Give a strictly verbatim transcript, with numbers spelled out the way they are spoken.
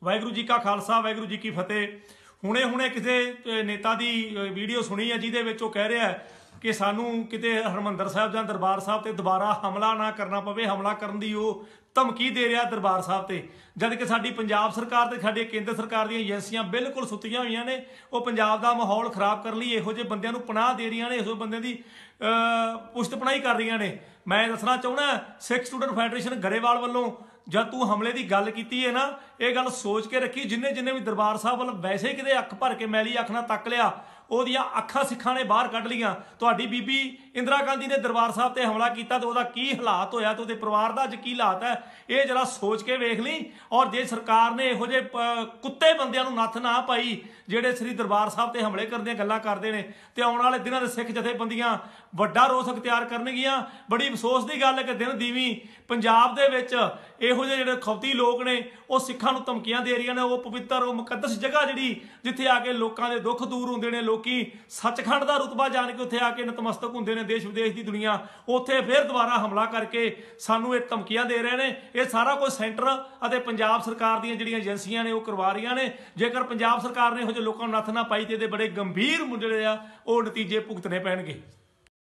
वाहिगुरू जी का खालसा वाहिगुरू जी की फतेह। हुणे हुणे किसी नेता की वीडियो सुनी है जिहदे विच वो कह रहा है कि सानू किते हरमंदर साहब जां दरबार साहब ते दोबारा हमला ना करना पवे, हमला करन दी वो धमकी दे रहा दरबार साहब ते, जद कि साडी पंजाब सरकार ते साडी केंद्र सरकार दी एजेंसियां बिल्कुल सुत्तियां होईयां ने। वो पंजाब दा माहौल खराब करन लई इहो जिहे बंदियां नूं पनाह दे रहीआं ने, इहो बंदियां दी पुश्त पनाही कर रहीआं ने। मैं दसना चाहुंदा सिख स्टूडेंट फैडरेशन गरेवाल वल्लों जब तू हमले की गल की है ना, ये गल सोच के रखी जिन्हें जिन्हें भी दरबार साहब वाल वैसे ही किते अख भर के मैली अख नाल तक लिया, ਉਹਦੀਆਂ ਅੱਖਾਂ ਸਿੱਖਾਂ ने बाहर ਕੱਢ ਲੀਆਂ। ਤੁਹਾਡੀ ਬੀਬੀ इंदिरा गांधी ने दरबार साहब ਤੇ हमला किया तो ਉਹਦਾ ਕੀ ਹਾਲਾਤ ਹੋਇਆ ਤੇ ਉਹਦੇ ਪਰਿਵਾਰ ਦਾ ਅੱਜ ਕੀ ਹਾਲਾਤ ਹੈ, ਇਹ ਜਰਾ ਸੋਚ ਕੇ ਵੇਖ ਲਈ। ਔਰ ਜੇ ਸਰਕਾਰ ਨੇ ਇਹੋ ਜਿਹੇ ਕੁੱਤੇ ਬੰਦਿਆਂ ਨੂੰ ਨੱਥ ਨਾ ਪਾਈ ਜਿਹੜੇ ਸ੍ਰੀ ਦਰਬਾਰ ਸਾਹਿਬ ਤੇ ਹਮਲੇ ਕਰਨ ਦੀਆਂ ਗੱਲਾਂ ਕਰਦੇ ਨੇ, ਤੇ ਆਉਣ ਵਾਲੇ ਦਿਨਾਂ ਦੇ ਸਿੱਖ ਜਥੇਬੰਦੀਆਂ ਵੱਡਾ ਰੋਸ ਅਖਤਿਆਰ ਕਰਨਗੀਆਂ। ਬੜੀ ਅਫਸੋਸ ਦੀ ਗੱਲ ਹੈ ਕਿ ਦਿਨ ਦੀਵੀਂ ਪੰਜਾਬ ਦੇ ਵਿੱਚ ਇਹੋ ਜਿਹੇ ਜਿਹੜੇ ਖੌਤੀ ਲੋਕ ਨੇ ਉਹ ਸਿੱਖਾਂ ਨੂੰ ਧਮਕੀਆਂ ਦੇ ਰਹੀਆਂ ਨੇ। ਉਹ ਪਵਿੱਤਰ ਉਹ ਮੁਕੱਦਸ ਜਗ੍ਹਾ ਜਿਹੜੀ ਜਿੱਥੇ ਆ ਕੇ ਲੋਕਾਂ ਦੇ ਦੁੱਖ ਦੂਰ ਹੁੰਦੇ ਨੇ, ਲੋਕੀ ਸੱਚਖੰਡ ਦਾ ਰੁਤਬਾ ਜਾਣ ਕੇ ਉੱਥੇ ਆ ਕੇ ਨਤਮਸਤਕ ਹੁੰਦੇ ਨੇ, ਦੇਸ਼ ਵਿਦੇਸ਼ ਦੀ ਦੁਨੀਆ, ਉੱਥੇ ਫਿਰ ਦੁਬਾਰਾ ਹਮਲਾ ਕਰਕੇ ਸਾਨੂੰ ਇਹ ਧਮਕੀਆਂ ਦੇ ਰਹੇ ਨੇ। ਇਹ ਸਾਰਾ ਕੁਝ ਸੈਂਟਰ ਅਤੇ ਪੰਜਾਬ ਸਰਕਾਰ ਦੀਆਂ ਜਿਹੜੀਆਂ ਏਜੰਸੀਆਂ ਨੇ ਉਹ ਕਰਵਾ ਰਹੀਆਂ ਨੇ। ਜੇਕਰ ਪੰਜਾਬ ਸਰਕਾਰ ਨੇ ਇਹੋ ਜਿਹੇ ਲੋਕਾਂ ਨੂੰ ਨੱਥ ਨਾ ਪਾਈ ਤੇ ਇਹਦੇ ਬੜੇ ਗੰਭੀਰ ਜਿਹੜੇ ਆ ਉਹ ਨਤੀਜੇ ਭੁਗਤਣੇ ਪੈਣਗੇ।